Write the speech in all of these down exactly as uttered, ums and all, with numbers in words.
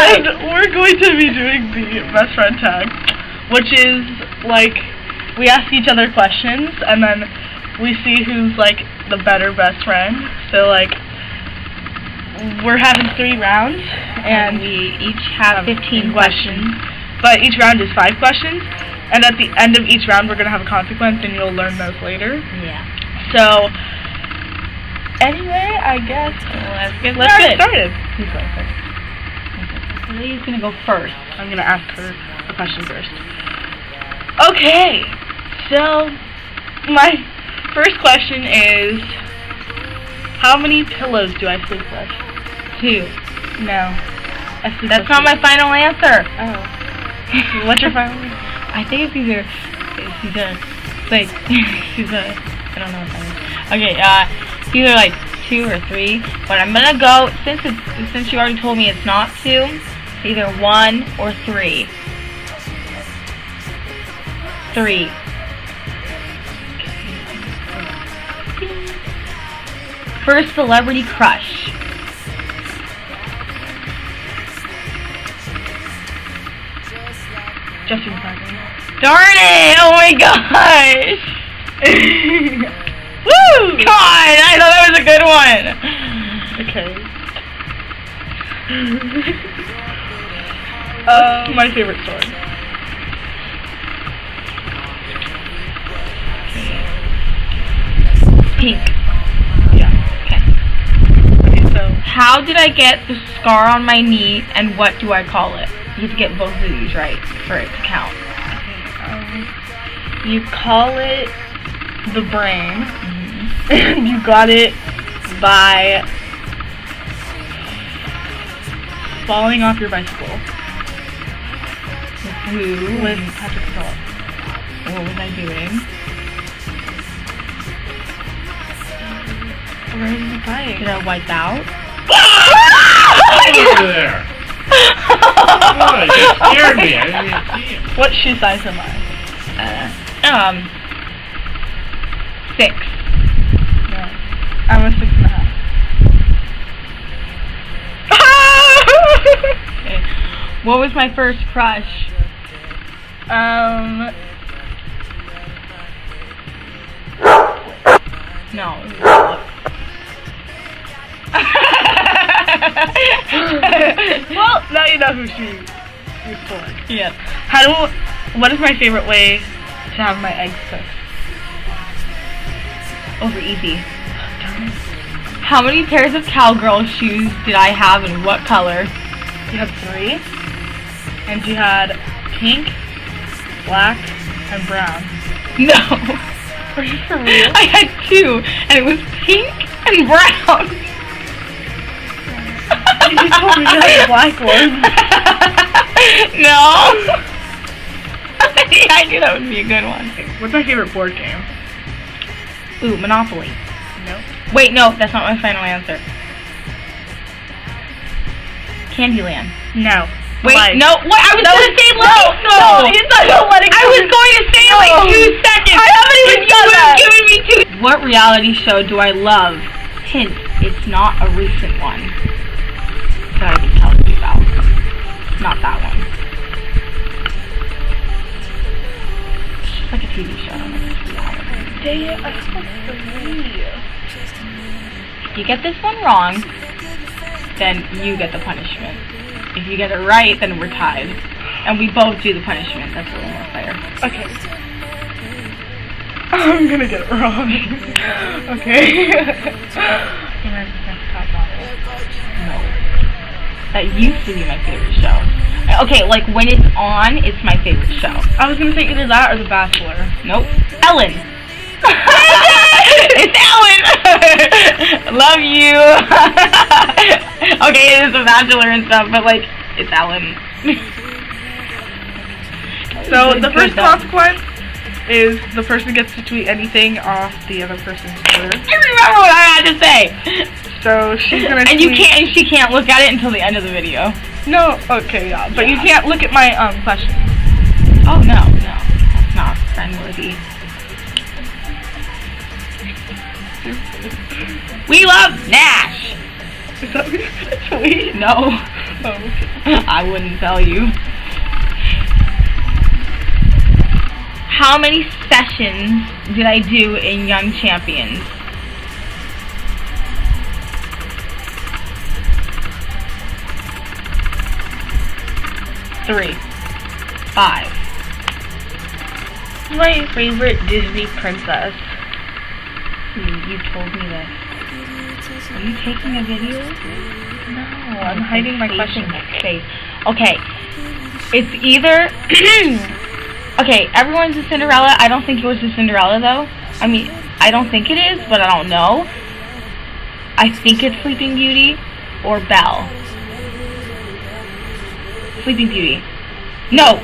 And we're going to be doing the best friend tag, which is like we ask each other questions and then we see who's like the better best friend. So like we're having three rounds and we each have fifteen questions. But each round is five questions, and at the end of each round we're gonna have a consequence, and you'll learn those later. Yeah. So anyway, I guess let's get let's started. get started. Who's going first? Lily's gonna go first. I'm gonna ask her a question first. Okay, so my first question is, how many pillows do I sleep with? Two. No. I sleep That's with not two. my final answer. Oh. What's your final answer? I think it's either, it's either, like, she's a, I don't know what that is. Okay, uh, it's either like two or three, but I'm gonna go, since it's, since you already told me it's not two, it's either one or three. Three. First celebrity crush. Justin Bieber. Darn it! Oh my gosh! Woo! Come on! I thought that was a good one! Okay. uh, my favorite story. Pink. Yeah. Okay. Okay, so. How did I get the scar on my knee, and what do I call it? You have to get both of these right for it to count. Um, you call it the brain, Mm-hmm. and you got it by falling off your bicycle. With who? With Patrick Phillips. What was I doing? Where did you bike? Did I wipe out? Over there. Oh, you scared me. I didn't even see him. What shoe size am I? Uh, um, six. No. I'm a six and a half. Okay. What was my first crush? um. No. Well, now you know who she is for. Yeah. How do? What is my favorite way to have my eggs cooked? Over easy. How many pairs of cowgirl shoes did I have and what color? You had three, and you had pink, black, and brown. No. Are you for real? I had two, and it was pink and brown. You told me you had the black one. No. Yeah, I knew that would be a good one. What's my favorite board game? Ooh, Monopoly. Nope. Wait, no, that's not my final answer. Candyland. No. Wait, Life. no, what? I was No, gonna say no, life. no, you said don't let it I go. was going to say like No. two seconds. I haven't even and done you that. have given me two. What reality show do I love? Hint, it's not a recent one that I've been telling you about. Not that one. It's just like a T V show. I don't know if it's reality. Dang it, I have three. If you get this one wrong, then you get the punishment. If you get it right, then we're tied. And we both do the punishment. That's a little more fair. Okay. I'm gonna get it wrong. Okay. American Next Top Model. No. That used to be my favorite show. Okay, like when it's on, it's my favorite show. I was gonna say either that or The Bachelor. Nope. Ellen. It's Ellen. Love you. Okay, it is The Bachelor and stuff, but like, it's Ellen. So Good the first though. consequence is the person gets to tweet anything off the other person's Twitter. I remember what I had to say. So she's gonna And you tweet- can't, and she can't look at it until the end of the video. No, okay, yeah, but you Yeah. can't look at my um question. Oh no, no, that's not friendly. We love Nash. Is that what you're gonna tweet? No. Oh, okay. I wouldn't tell you. How many sessions did I do in Young Champions? Three. Five. My favorite Disney princess. Hmm, you told me this. Are you taking a video? No, I'm hiding my question. Face. Okay. It's either... okay, everyone's a Cinderella. I don't think yours is Cinderella, though. I mean, I don't think it is, but I don't know. I think it's Sleeping Beauty or Belle. Sleeping Beauty. No!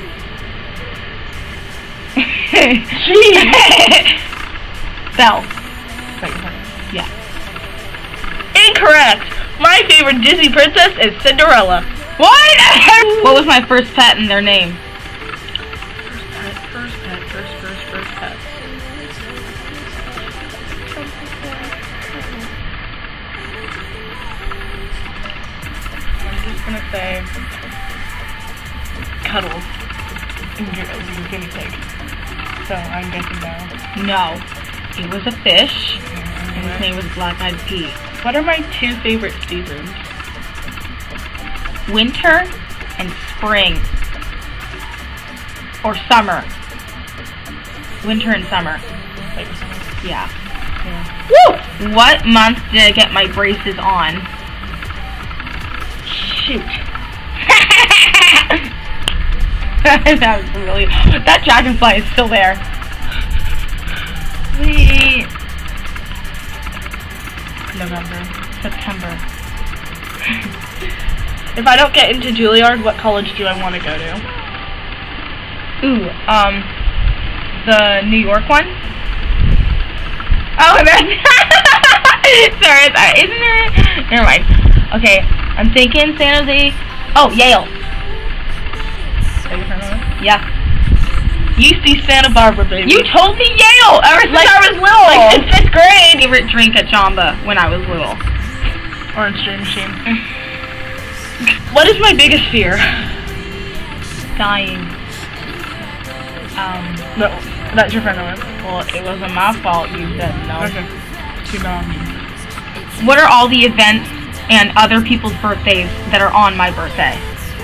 Jeez! Belle. Yeah. Incorrect! My favorite Disney princess is Cinderella. What? What was my first pet and their name? First pet, first pet, first, first, first pet. I'm just gonna say Cuddles. Gu- Guinea pig. So I'm guessing now. No. It was a fish, and his name was Black Eyed Pete. What are my two favorite seasons? Winter and spring. Or summer. Winter and summer. Like, Yeah. yeah. Woo! What month did I get my braces on? Shoot. That was really... That dragonfly is still there. Wait. November. September. If I don't get into Juilliard, what college do I want to go to? Ooh, um... the New York one? Oh, that's... sorry, sorry, isn't there... Never mind. Okay, I'm thinking San Jose... Oh, Yale. Yeah. U C Santa Barbara, baby. You told me Yale ever since Like- I was little. like in fifth grade. Favorite drink at Chamba when I was little. Orange Dream Machine. What is my biggest fear? Dying. Um, No, that's your friend Owen. well, it wasn't my fault you said no. Okay. Two dollars. What are all the events and other people's birthdays that are on my birthday?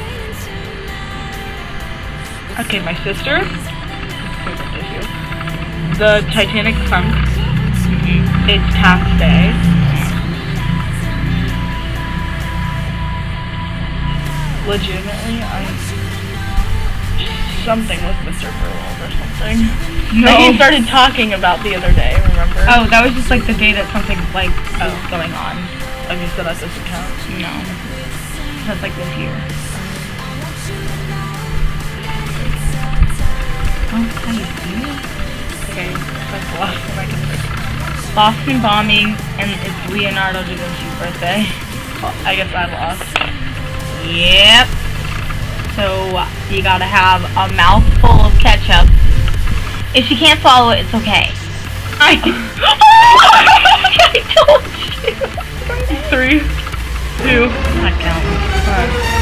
Okay, my sister. Favorite issue. The Titanic sunk. Mm-hmm. It's tax day. Legitimately, I'm something with Mister Furlong or something. No. That he started talking about the other day, remember? Oh, that was just like the day that something like was Oh. going on. Okay, so that doesn't count. No. That's like this year. Oh, how do you see it? Okay, that's the last one I can think. Boston bombing, and it's Leonardo da Vinci's birthday. Well, I guess I lost. Yep. So you gotta have a mouthful of ketchup. If you can't swallow it, it's okay. I, I told you. Three, two, Not counting. one.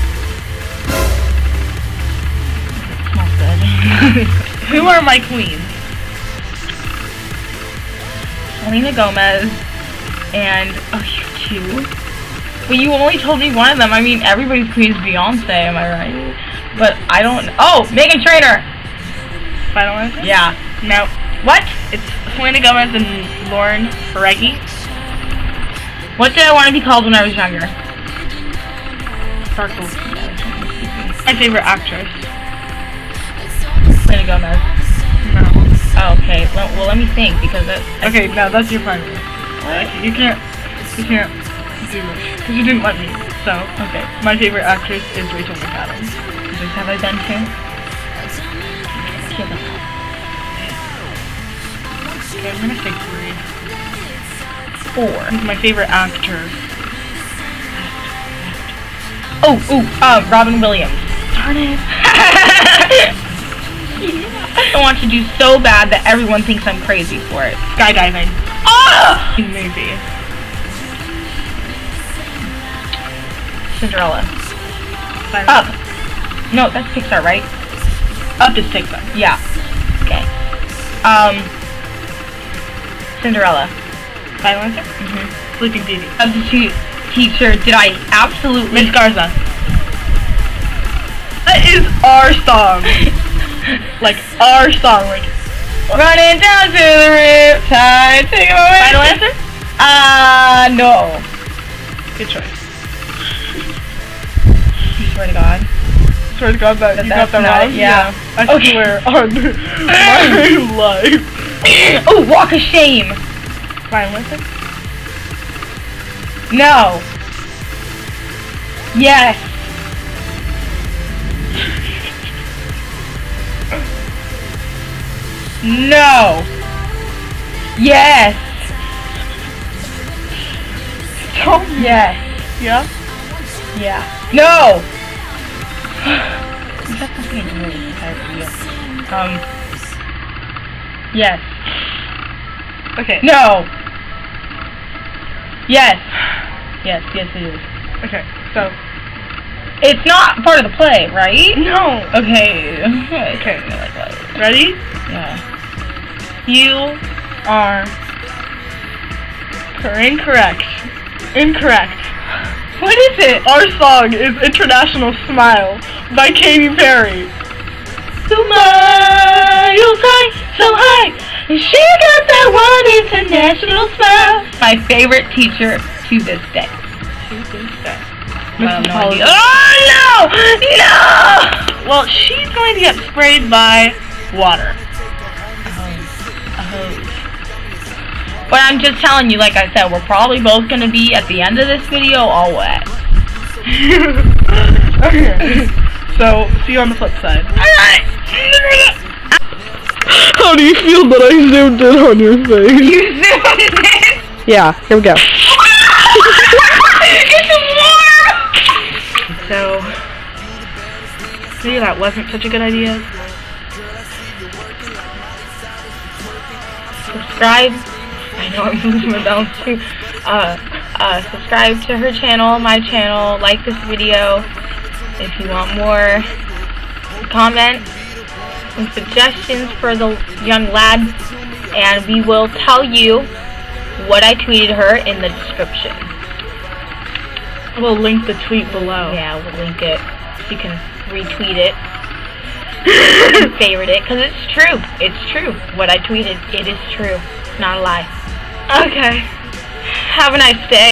Smells good. Who are my queens? Selena Gomez and oh, you two. But you only told me one of them. I mean, everybody's queen is Beyonce. Am I right? But I don't. Oh, Meghan Trainor. Final answer? Yeah. No. What? It's Selena Gomez and Lauren Reggie. What did I want to be called when I was younger? Sparkles. My favorite actress. Selena Gomez. No. Oh, okay. Well, well, let me think because that. Okay, no, that's your final. Like, you can't, you can't do this because you didn't let me. So, Okay. my favorite actress is Rachel McAdams. Which have I been to? Kill them. Okay, I'm gonna say three. Four. Who's my favorite actor? Oh, ooh, uh, Robin Williams. Darn it. I want to do so bad that everyone thinks I'm crazy for it. Skydiving. Ah! Movie. Cinderella? Silent. Up. No, that's Pixar, right? Up is Pixar. Yeah. Okay. Um. Cinderella. Final answer? Mm-hmm. Sleeping Beauty. Substitute teacher. Did I absolutely? Miss Garza. That is our song. Like, our song. Like, Running down to the riptide. Take it away. final answer? Uh, no. Good choice. I swear to God. Swear to God that, That you got that's that not- wrong? yeah. I Okay. swear on my life. Oh, Walk of Shame. Final answer? No. Yes. No. Yes. Don't. Yes. Yeah? Yeah. No. You got something in your entire video. Um. Yes. Okay. No. Yes. Yes. Yes, it is. Okay, so. It's not part of the play, right? No. Okay. Okay. Okay. Ready? Yeah. You are cor- incorrect. Incorrect. What is it? Our song is International Smile by Katy Perry. Smile high, so high, and she got that one international smile. My favorite teacher to this day. To this day. I have Missus no Paul's- idea. Oh no! No! Well, she's going to get sprayed by water. A hose. But I'm just telling you, like I said, we're probably both gonna be at the end of this video all wet. Okay. So, see you on the flip side. Alright! How do you feel that I zoomed in on your face? You zoomed in! Yeah, here we go. It's warm! So, maybe that wasn't such a good idea. Subscribe. I know I'm losing my balance too. Uh, uh, subscribe to her channel, my channel, like this video. If you want more, comment some suggestions for the young lad, and we will tell you what I tweeted her in the description. We'll link the tweet below. Yeah, we'll link it. You can retweet it and favorite it, because it's true. It's true. What I tweeted, it is true. It's not a lie. Okay. Have a nice day.